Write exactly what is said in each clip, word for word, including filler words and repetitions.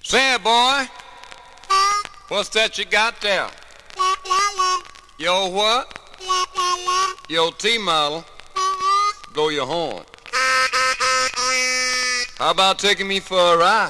Say, boy, what's that you got there? Yo, what? Yo, T-model, blow your horn. How about taking me for a ride?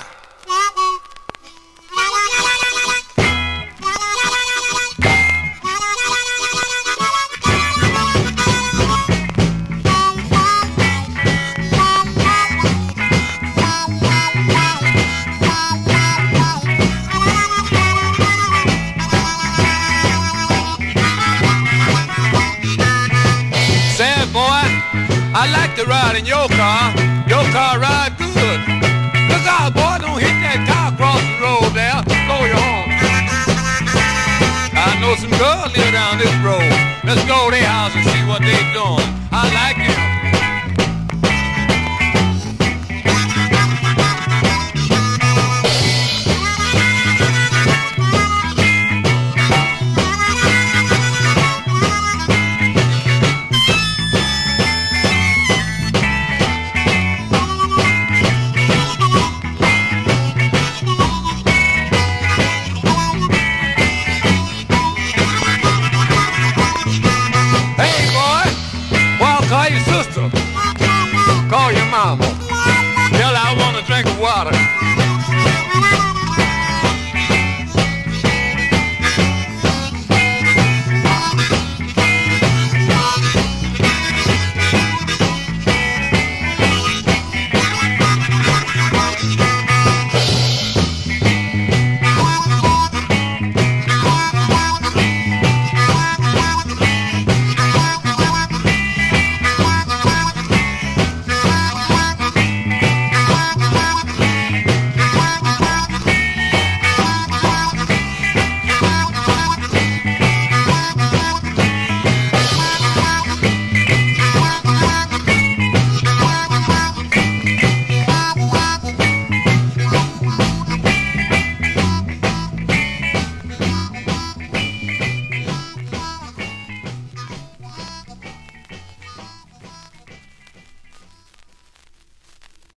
I like to ride in your car. Your car ride good. Look out, boy, don't hit that car across the road there. Blow your horn. I know some girls live down this road. Let's go to their house and see what they doing. I like